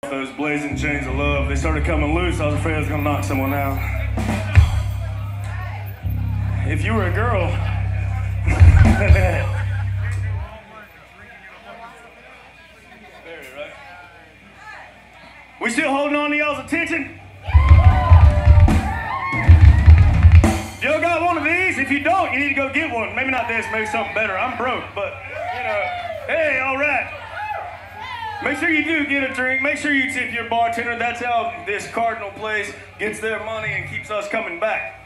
Those blazing chains of love, they started coming loose. I was afraid I was gonna knock someone out. If you were a girl, right? We still holding on to y'all's attention? Y'all got one of these? If you don't, you need to go get one. Maybe not this, maybe something better. I'm broke, but you know, hey, all right. Make sure you do get a drink. Make sure you tip your bartender. That's how this Cardinal place gets their money and keeps us coming back.